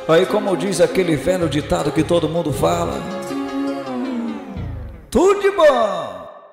Aí como diz aquele velho ditado que todo mundo fala, tudo de bom.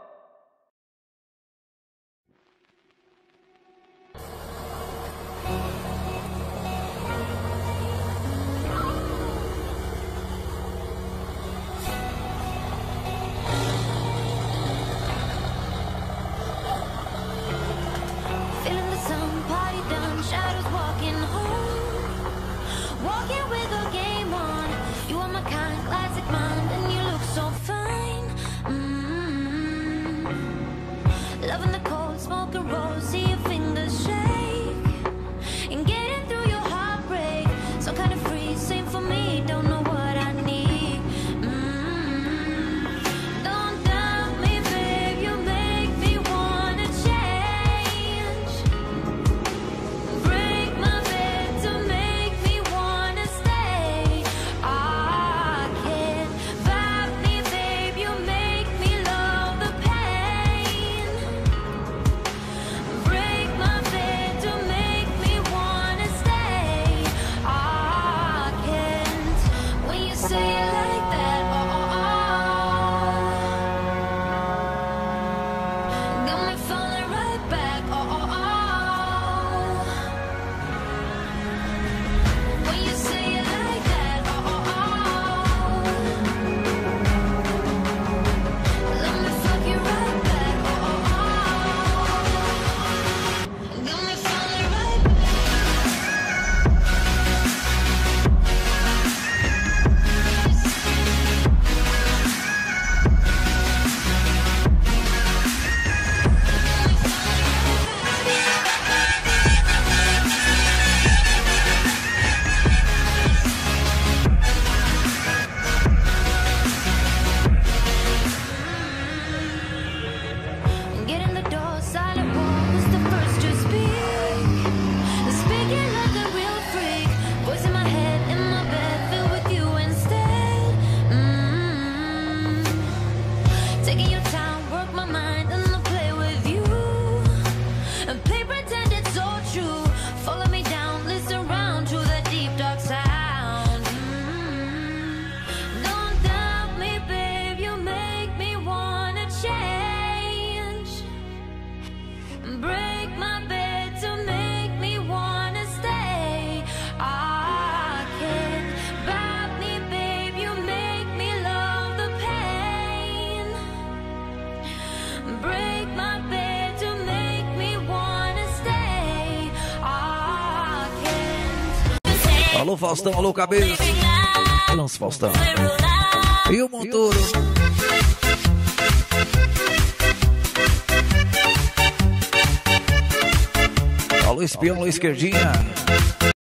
Loving the cold, smoking rose, see your fingers shake, and getting through your heartbreak. So kind of free, same for me, don't know what I need. Don't doubt me, babe, you make me wanna change. Break my bed to make me wanna stay. I can't vibe me, babe, you make me love the pain. Break my bed to make me wanna stay. I can't. When you say it like that, got me falling right back. When you say it like that, let me fuck you right back. Got me falling right back. Get in the door, silent was the first to speak. Speaking like a real freak. Voice in my head, in my bed, filled with you instead. Taking your time, work my mind, and I'll play with you. And play pretend it's all true. Follow me down, listen round to the deep dark sound. Don't doubt me, babe, you make me wanna change. Break my bed to make me wanna stay. I can't bite me, babe, you make me love the pain. Break my bed to make me wanna stay. I can't. Alô Faustão, alô Cabeça. Lança Faustão. E o Montoro. Alô Espião, alô Esquerdinha.